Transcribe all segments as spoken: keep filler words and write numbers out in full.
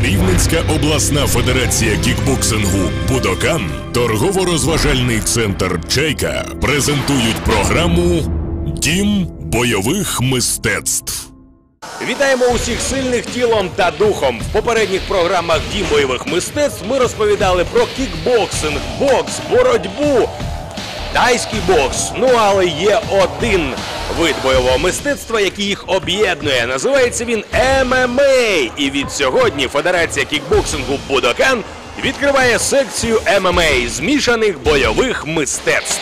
Рівненська обласна федерація кікбоксингу «Будокан», торгово-розважальний центр «Чайка» презентують програму «Дім бойових мистецтв». Вітаємо усіх сильних тілом та духом. В попередніх програмах «Дім бойових мистецтв» ми розповідали про кікбоксинг, бокс, боротьбу, тайський бокс. Ну, але є один вид бойового мистецтва, який їх об'єднує. Називається він ем ем ей. І від сьогодні Федерація кікбоксингу «Будокан» відкриває секцію ем ем ей – змішаних бойових мистецтв.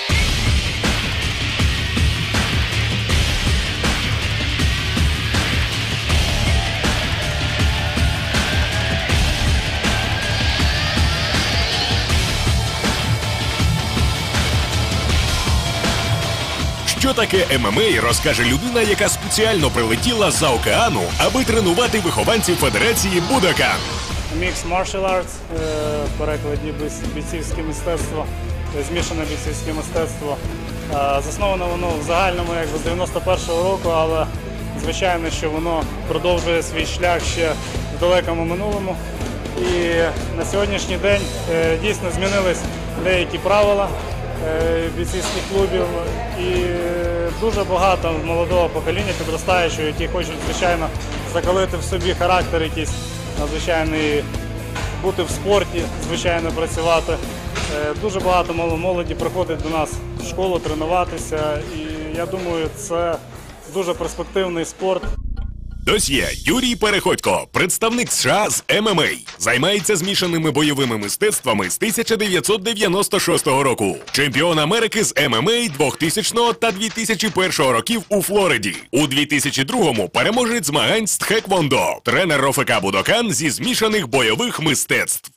Що таке ем ем ей, розкаже людина, яка спеціально прилетіла з-за океану, аби тренувати вихованців Федерації «Будокан». Mixed Martial Arts, в перекладі бійцівське мистецтво, змішане бійцівське мистецтво. Засновано воно в загальному якби з дев'яносто першого року, але звичайно, що воно продовжує свій шлях ще в далекому минулому. І на сьогоднішній день дійсно змінились деякі правила бійцівських клубів, і дуже багато молодого покоління підростаючого, які хочуть, звичайно, закалити в собі характер якийсь надзвичайний, бути в спорті, звичайно, працювати. Дуже багато молоді приходить до нас в школу тренуватися, і я думаю, це дуже перспективний спорт. Досьє Юрій Переходько, представник США з ем ем ей. Займається змішаними бойовими мистецтвами з тисяча дев'ятсот дев'яносто шостого року. Чемпіон Америки з ем ем ей двохтисячного та дві тисячі першого років у Флориді. У дві тисячі другому переможець змагань з тхеквондо. Тренер РОФК «Будокан» зі змішаних бойових мистецтв.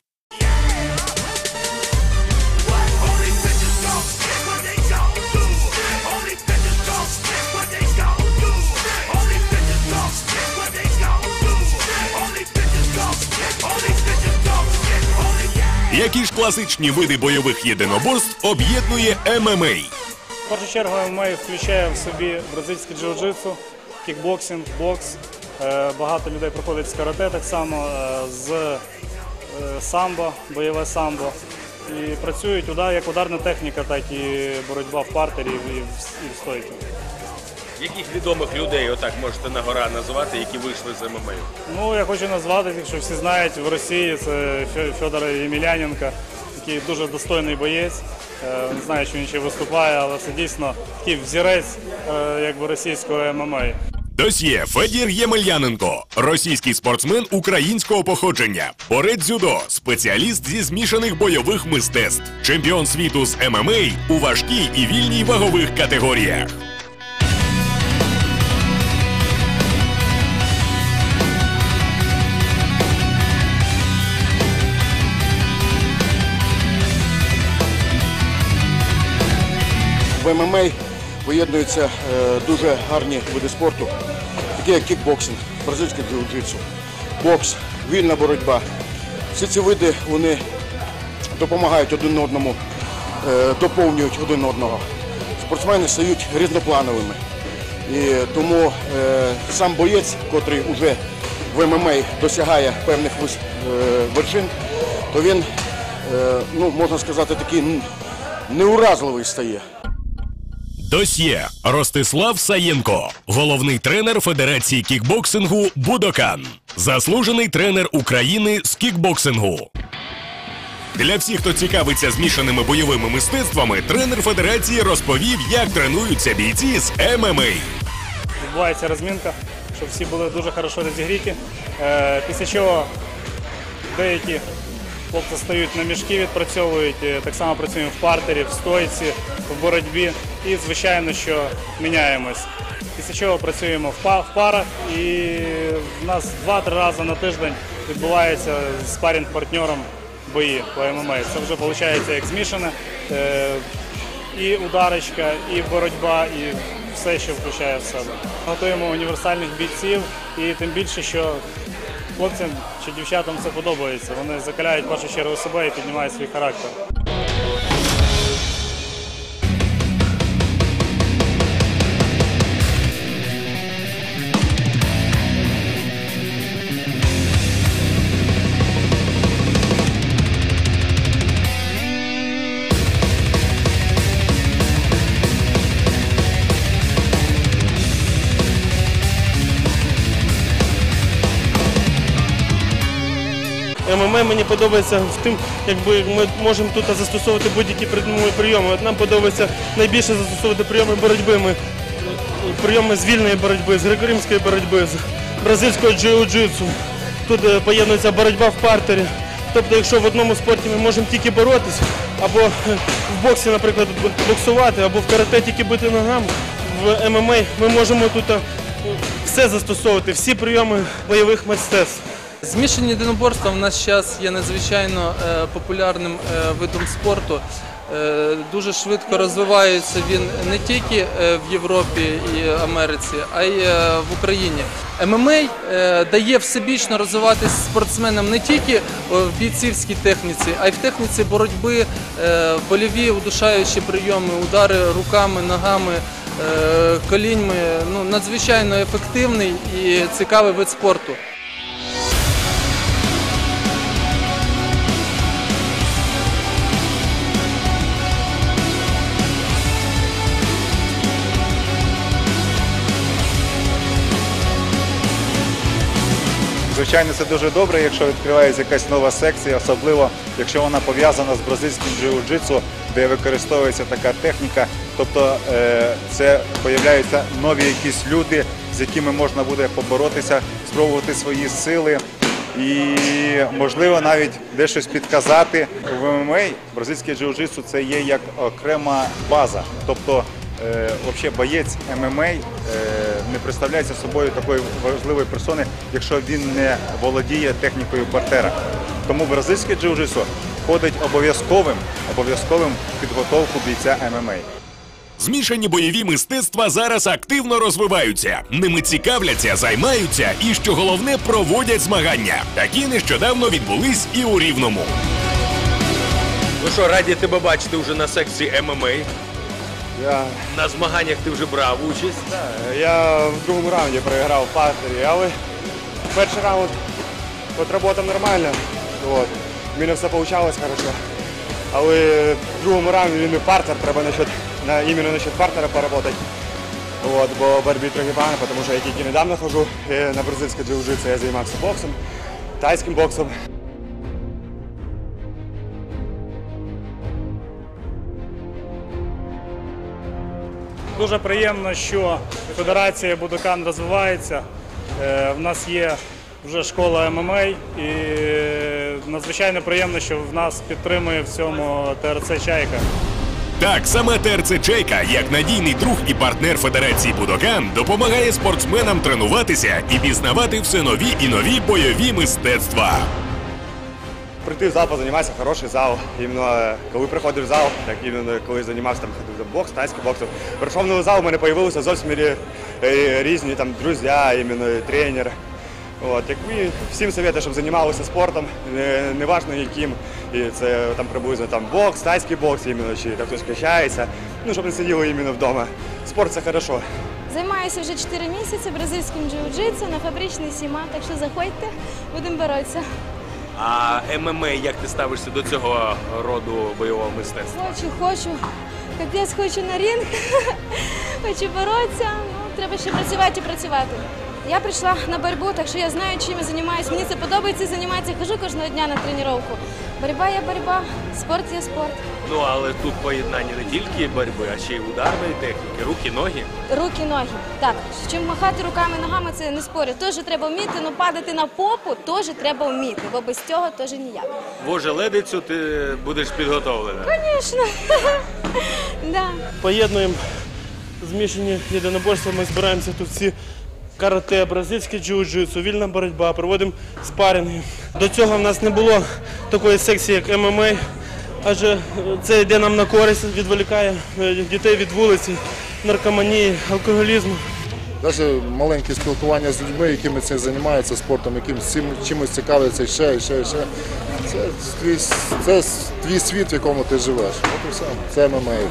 Які ж класичні види бойових єдиноборств об'єднує ем ем ей? В першу чергу ем ем ей включає в собі бразильське джиу-джитсу, кікбоксинг, бокс. Багато людей приходять з карате так само, з самбо, бойове самбо. І працюють як ударна техніка, так і боротьба в партері і в стойці. Яких відомих людей, отак можете на гора назвати, які вийшли з ем ем ей? Ну, я хочу назвати, якщо всі знають, в Росії це Федор Ємельяненко, який дуже достойний боєць. Не знаю, що він ще виступає, але це дійсно такий взірець якби, російського ем ем ей. Досьє Федір Ємельяненко, російський спортсмен українського походження, борець дзюдо, спеціаліст зі змішаних бойових мистецтв, чемпіон світу з ем ем ей у важкій і вільній вагових категоріях. В ем ем ей поєднуються дуже гарні види спорту, такі як кікбоксинг, бразильське джиу-джитсу, бокс, вільна боротьба. Всі ці види вони допомагають один одному, доповнюють один одного. Спортсмени стають різноплановими. І тому сам боєць, котрий вже в ем ем ей досягає певних вершин, то він, ну, можна сказати, такий неуразливий стає. Досьє Ростислав Саєнко, головний тренер Федерації кікбоксингу «Будокан», заслужений тренер України з кікбоксингу. Для всіх, хто цікавиться змішаними бойовими мистецтвами, тренер Федерації розповів, як тренуються бійці з ем ем ей. Відбувається розмінка, щоб всі були дуже хорошо розігріті, після чого деякі хлопці стають на мішки, відпрацьовують, так само працюємо в партері, в стойці, в боротьбі і, звичайно, що міняємось. Після чого працюємо в парах, і в нас два-три рази на тиждень відбувається з спарринг-партнером бої по ем ем ей. Це вже виходить як змішане, і ударочка, і боротьба, і все, що включає в себе. Готуємо універсальних бійців, і тим більше, що хлопцям чи дівчатам це подобається. Вони закаляють в першу чергу себе і піднімають свій характер. Ем Ем А мені подобається в тим, якби ми можемо тут застосовувати будь-які прийоми. От нам подобається найбільше застосовувати прийоми боротьби. Ми, прийоми з вільної боротьби, з греко-римської боротьби, з бразильського джиу-джитсу. Тут поєднується боротьба в партері. Тобто, якщо в одному спорті ми можемо тільки боротися, або в боксі, наприклад, боксувати, або в карате тільки бити ногами, в Ем Ем А ми можемо тут все застосовувати, всі прийоми бойових мистецтв. Змішані єдиноборства в наш час є надзвичайно е, популярним е, видом спорту. Е, дуже швидко розвивається він не тільки е, в Європі і Америці, а й е, в Україні. Ем Ем А е, дає всебічно розвиватися спортсменам не тільки в бійцівській техніці, а й в техніці боротьби, е, больові удушаючі прийоми, удари руками, ногами, е, коліньми. Ну, надзвичайно ефективний і цікавий вид спорту. Звичайно, це дуже добре, якщо відкривається якась нова секція, особливо якщо вона пов'язана з бразильським джиу-джитсу, де використовується така техніка. Тобто це з'являються нові якісь люди, з якими можна буде поборотися, спробувати свої сили і, можливо, навіть дещось підказати. В Ем Ем А бразильське джиу-джитсу – це є як окрема база. Тобто, Е, взагалі, боєць Ем Ем А е, не представляється собою такої важливої персони, якщо він не володіє технікою партера. Тому бразильське джиу-джитсу входить обов'язковим, обов'язковим в підготовку бійця Ем Ем А. Змішані бойові мистецтва зараз активно розвиваються. Ними цікавляться, займаються і, що головне, проводять змагання. Такі нещодавно відбулись і у Рівному. Ну що, раді тебе бачити вже на секції Ем Ем А. Я, На змаганнях ти вже брав участь. я в другому раунді проіграв в партері, але перший раунд отработав нормально. От. У мене все вийшло добре. Але в другому раунді він партер, треба насчет, на, іменно насчет партера поработати. От, бо в боротьбі трохи погано, тому що я тільки недавно ходжу на бразильське джиу-джитсу, я займався боксом, тайським боксом. Дуже приємно, що Федерація Будокан розвивається. В нас є вже школа Ем Ем А і надзвичайно приємно, що в нас підтримує в цьому Те Ер Це «Чайка». Так, саме Те Ер Це «Чайка», як надійний друг і партнер Федерації Будокан, допомагає спортсменам тренуватися і пізнавати все нові і нові бойові мистецтва. Прийти в зал, позайматися, хороший зал. Іменно коли приходиш в зал, як іменно коли займався там бокс, тайський бокс. Прийшов в зал, у мене з'явилися зовсім різні там друзі, іменно тренер. От, як ми всім советую, щоб займалися спортом, не, не важливо яким. І це там приблизно там бокс, тайський бокс, іменно, чи там хтось качається. Ну, щоб не сиділи іменно вдома. Спорт це хорошо. Займаюся вже чотири місяці бразильським джиу-джитсу на фабричний Сіма, так що заходьте, будемо боротися. А Ем Ем А, як ти ставишся до цього роду бойового мистецтва? Хочу, хочу. Капець, хочу на ринг, хочу боротися. Ну, треба ще працювати і працювати. Я прийшла на боротьбу, так що я знаю, чим я займаюся. Мені це подобається, займатися. Хожу кожного дня на тренування. Боротьба є боротьба, спорт є спорт. Ну, але тут поєднання не тільки боротьби, а ще й ударної техніки, руки, ноги. Руки, ноги. Так, чим махати руками, ногами, це не спорю. Теж треба вміти, але падати на попу теж треба вміти, бо без цього теж ніяк. В ожеледицю ти будеш підготовлена? Звісно. Да. Поєднуємо змішані єдиноборства, ми збираємося тут всі. Карате, бразильське джиу-джитсу, вільна боротьба, проводимо спаринги. До цього в нас не було такої секції, як Ем Ем А, адже це йде нам на користь, відволікає дітей від вулиці, наркоманії, алкоголізму. Навіть маленьке спілкування з людьми, якими цим займаються спортом, яким чимось цікавляться, ще, ще, ще. Це твій, це твій світ, в якому ти живеш. От і все. Це Ем Ем А.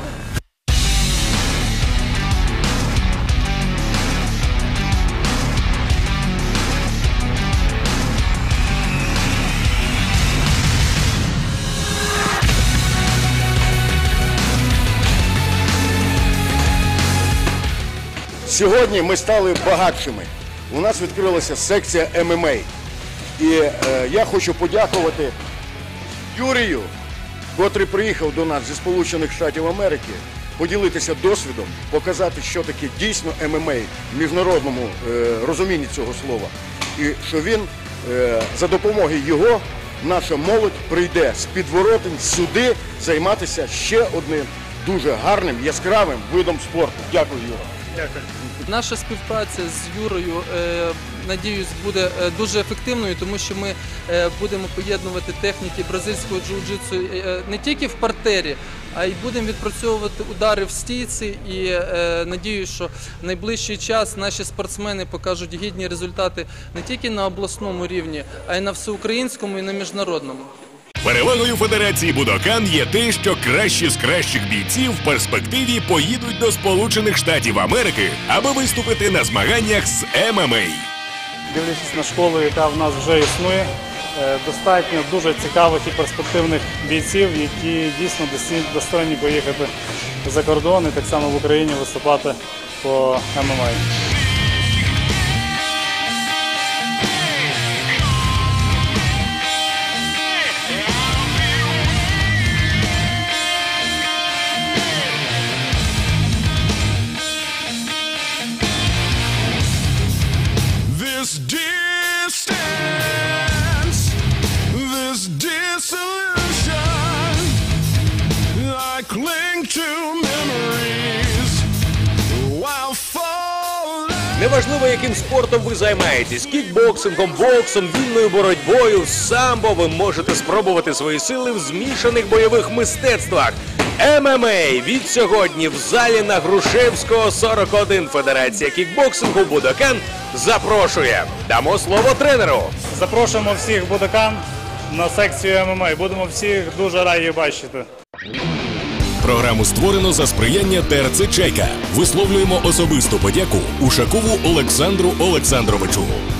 Сьогодні ми стали багатшими. У нас відкрилася секція Ем Ем А. І е, я хочу подякувати Юрію, котрий приїхав до нас зі Сполучених Штатів Америки, поділитися досвідом, показати, що таке дійсно ем ем а в міжнародному е, розумінні цього слова. І що він, е, за допомогою його, наша молодь прийде з підворотень сюди займатися ще одним дуже гарним, яскравим видом спорту. Дякую, Юра. Дякую. Наша співпраця з Юрою, е, надіюсь, буде е, дуже ефективною, тому що ми е, будемо поєднувати техніки бразильського джиу-джитсу е, не тільки в партері, а й будемо відпрацьовувати удари в стійці. І е, надіюсь, що в найближчий час наші спортсмени покажуть гідні результати не тільки на обласному рівні, а й на всеукраїнському і на міжнародному. Перевагою Федерації Будокан є те, що кращі з кращих бійців в перспективі поїдуть до Сполучених Штатів Америки, аби виступити на змаганнях з ем ем а. Дивлячись на школу, яка в нас вже існує, е, достатньо дуже цікавих і перспективних бійців, які дійсно достойні- достойні поїхати за кордон і так само в Україні виступати по ем ем а. This distance, this dissolution, I cling to memories while falling. Неважливо, яким спортом ви займаєтесь – кікбоксингом, боксом, вільною боротьбою, самбо – ви можете спробувати свої сили в змішаних бойових мистецтвах. ем ем а від сьогодні в залі на Грушевського, сорок один. Федерація кікбоксингу Будокан запрошує. Дамо слово тренеру. Запрошуємо всіх в Будокан на секцію ем ем а. Будемо всіх дуже раді бачити. Програму створено за сприяння Те Ер Це «Чайка». Висловлюємо особисту подяку Ушакову Олександру Олександровичу.